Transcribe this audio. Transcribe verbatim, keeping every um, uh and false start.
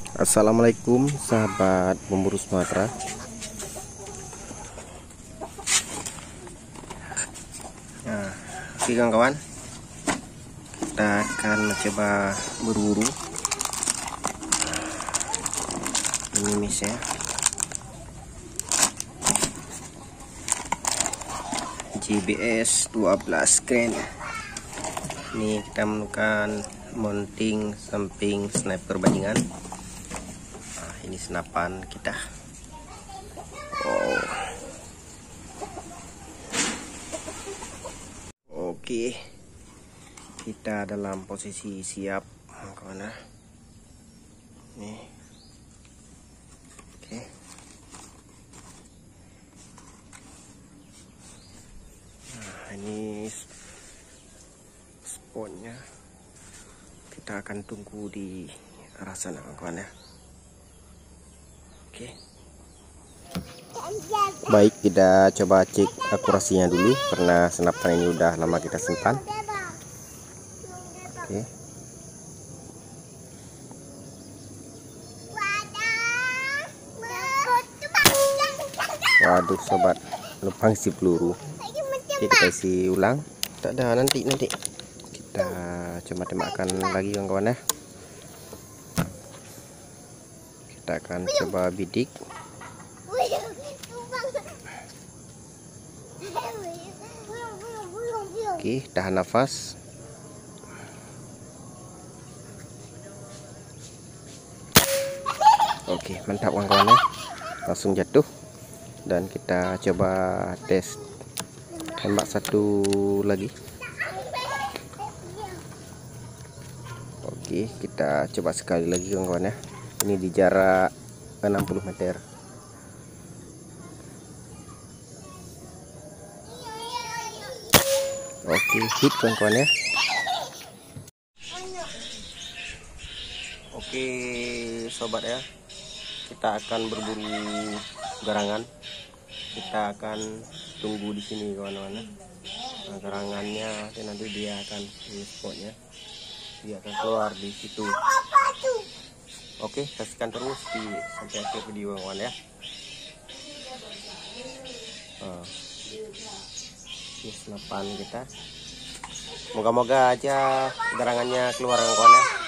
Assalamualaikum sahabat pemburu Sumatera. Nah, oke kawan-kawan, kita akan mencoba berburu ini misnya J B S dua belas Grand. Ini kita menemukan mounting samping sniper bajingan. Nah, ini senapan kita. Wow. Oke, kita dalam posisi siap kawan. Nih, oke. Nah, ini spotnya. Kita akan tunggu di arah sana kawan ya. Oke. Baik, kita coba cek akurasinya dulu karena senapan ini udah lama kita simpan. Oke. Waduh sobat, lubang si peluru. Oke, kita isi ulang. Tak ada nanti nanti. Kita coba tembakkan lagi kawan-kawan ya. Kita akan coba bidik. Oke, tahan nafas. Oke, mantap kawan-kawan ya. Langsung jatuh. Dan kita coba tes tembak satu lagi. Oke, kita coba sekali lagi kawan-kawan ya. Ini di jarak enam puluh meter. Oke, hit kawan-kawan ya. Oke sobat ya, kita akan berburu garangan. Kita akan tunggu di sini kawan-kawan ya. Nah, garangannya nanti dia akan di spotnya, dia akan keluar di situ. Oke, saksikan terus di sampai akhir video kawan ya. Nah, ini senapan kita. Moga-moga aja garangannya keluar kawan ya.